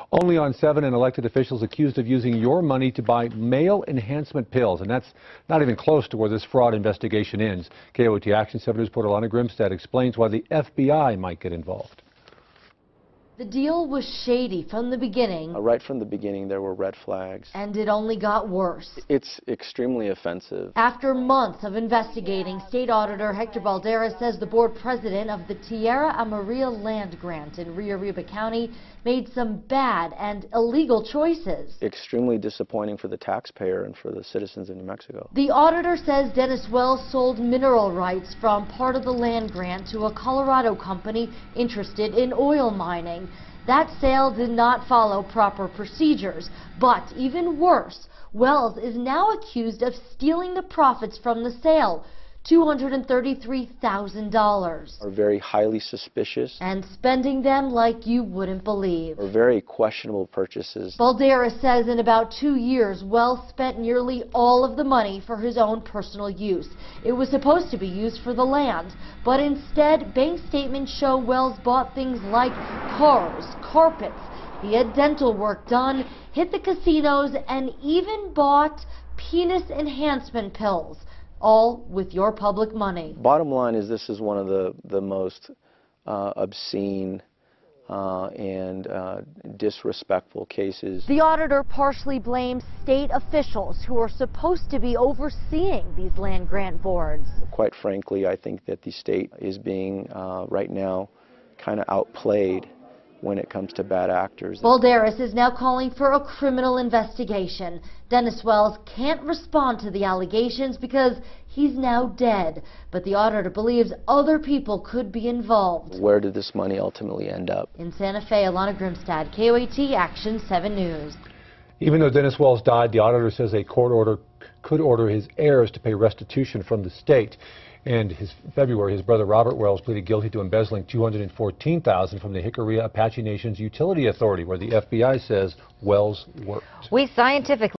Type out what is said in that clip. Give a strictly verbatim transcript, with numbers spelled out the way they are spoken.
Only on seven, and elected officials accused of using your money to buy male enhancement pills. And that's not even close to where this fraud investigation ends. K O A T Action seven News reporter Lana Grimstad explains why the F B I might get involved. The deal was shady from the beginning. Uh, right from the beginning, there were red flags. And it only got worse. It's extremely offensive. After months of investigating, State Auditor Hector Balderas says the board president of the Tierra Amarilla land grant in Rio Arriba County made some bad and illegal choices. Extremely disappointing for the taxpayer and for the citizens in New Mexico. The auditor says Dennis Wells sold mineral rights from part of the land grant to a Colorado company interested in oil mining. That sale did not follow proper procedures, but even worse, Wells is now accused of stealing the profits from the sale, two hundred thirty-three thousand dollars. Are very highly suspicious. And spending them like you wouldn't believe. Are very questionable purchases. Balderas says in about two years, Wells spent nearly all of the money for his own personal use. It was supposed to be used for the land, but instead, bank statements show Wells bought things like cars, carpets, he had dental work done, hit the casinos, and even bought penis enhancement pills. All with your public money. Bottom line is this is one of the, the most uh, obscene uh, and uh, disrespectful cases. The auditor partially blames state officials who are supposed to be overseeing these land grant boards. Quite frankly, I think that the state is being uh, right now kind of outplayed when it comes to bad actors. Balderas is now calling for a criminal investigation. Dennis Wells can't respond to the allegations because he's now dead, but the auditor believes other people could be involved. Where did this money ultimately end up? In Santa Fe, Lana Grimstad, K O A T Action seven News. Even though Dennis Wells died, the auditor says a court order could order his heirs to pay restitution from the state. And his February, his brother Robert Wells pleaded guilty to embezzling two hundred fourteen thousand dollars from the Hickory Apache Nation's Utility Authority, where the F B I says Wells worked. We scientifically